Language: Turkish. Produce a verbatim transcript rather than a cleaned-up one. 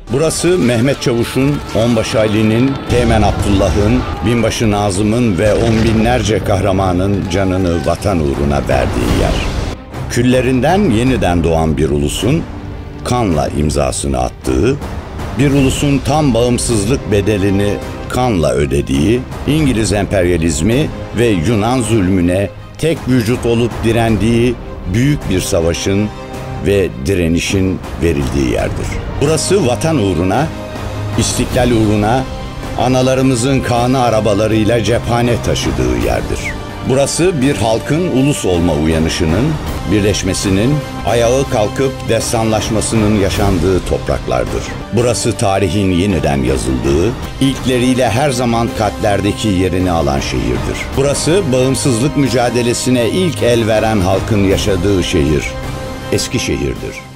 Burası Mehmet Çavuş'un, Onbaşı Ali'nin, Teğmen Abdullah'ın, Binbaşı Nazım'ın ve on binlerce kahramanın canını vatan uğruna verdiği yer. Küllerinden yeniden doğan bir ulusun kanla imzasını attığı, bir ulusun tam bağımsızlık bedelini kanla ödediği, İngiliz emperyalizmi ve Yunan zulmüne tek vücut olup direndiği büyük bir savaşın ve direnişin verildiği yerdir. Burası vatan uğruna, istiklal uğruna, analarımızın kanı arabalarıyla cephane taşıdığı yerdir. Burası bir halkın ulus olma uyanışının, birleşmesinin, ayağı kalkıp destanlaşmasının yaşandığı topraklardır. Burası tarihin yeniden yazıldığı, ilkleriyle her zaman kalplerdeki yerini alan şehirdir. Burası bağımsızlık mücadelesine ilk el veren halkın yaşadığı şehir, Eskişehir'dir.